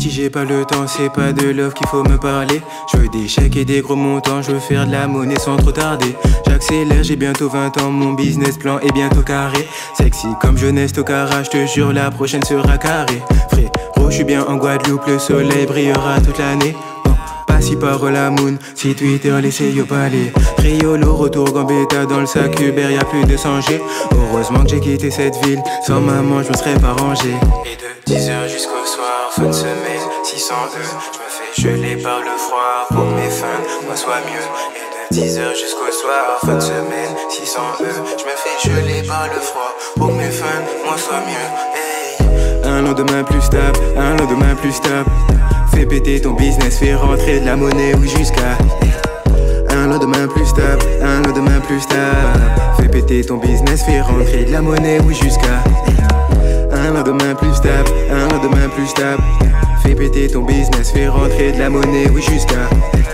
petit j'ai pas le temps, c'est pas de love qu'il faut me parler. Je veux des chèques et des gros montants, je veux faire de la monnaie sans trop tarder. J'accélère, j'ai bientôt 20 ans, mon business plan est bientôt carré. Sexy comme jeunesse au carré, je te jure la prochaine sera carré. Frérot, je suis bien en Guadeloupe, le soleil brillera toute l'année. Pas si par la moon, si Twitter laissez yo parler. Riolo, retour Gambetta dans le sac Uber, y'a plus de 100G. Heureusement que j'ai quitté cette ville, sans maman je me serais pas rangé. Et de 10h jusqu'au soir, fin de semaine, 600 je me fais geler par le froid pour que mes fins moi soient mieux. Et de 10h jusqu'au soir, fin de semaine, 600 je me fais geler par le froid pour que mes fins moi soient mieux. Hey. Un lendemain plus stable, un lendemain plus stable. Fais péter ton business, fais rentrer de la monnaie, oui jusqu'à un lendemain plus stable, un lendemain plus stable. Fais péter ton business, fais rentrer de la monnaie, oui jusqu'à un lendemain plus stable, un lendemain plus stable. Fais péter ton business, fais rentrer de la monnaie, oui jusqu'à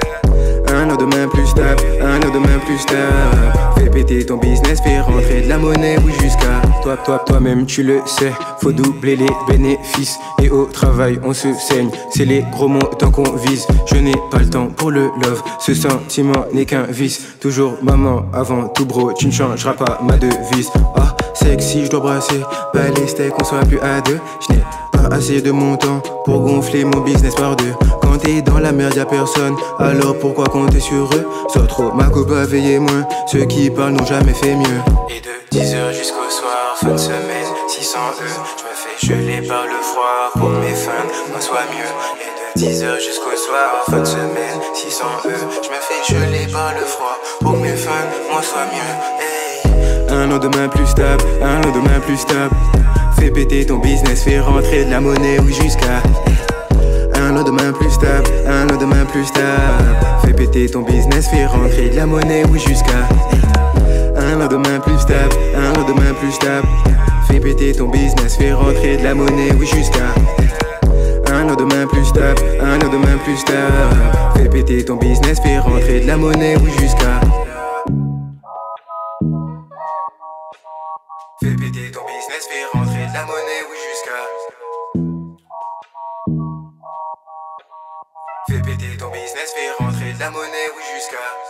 un lendemain plus stable, un lendemain plus stable. Fais péter ton business, fais rentrer de la monnaie, oui jusqu'à toi-même tu le sais, faut doubler les bénéfices. Et au travail on se saigne, c'est les gros montants qu'on vise. Je n'ai pas le temps pour le love, ce sentiment n'est qu'un vice. Toujours maman avant tout bro, tu ne changeras pas ma devise. Ah, sexy, je dois brasser, pas les steaks, on soit plus à deux. Je n'ai pas assez de montant pour gonfler mon business par deux. Quand t'es dans la merde y'a personne, alors pourquoi compter sur eux? Sois trop ma coupe à veiller moins, ceux qui parlent n'ont jamais fait mieux. Et de 10h jusqu'au soir, fin de semaine, 600 je me fais geler par le froid pour que mes fins moi soient mieux. Et de 10h jusqu'au soir, fin de semaine, 600 je me fais geler par le froid pour que mes fins moi soient mieux. Hey. Un lendemain plus stable, un lendemain plus stable. Fais péter ton business, fais rentrer de la monnaie, oui jusqu'à un lendemain plus stable, un lendemain plus stable. Fais péter ton business, fais rentrer de la monnaie, oui jusqu'à un lendemain plus stable, un lendemain plus stable. Fais péter ton business, fais rentrer de la monnaie, oui jusqu'à un lendemain plus stable, un lendemain plus stable. Fais péter ton business, fais rentrer de la monnaie, oui jusqu'à fais péter ton business, fais rentrer de la monnaie, oui jusqu'à fais péter ton business, fais rentrer de la monnaie, oui jusqu'à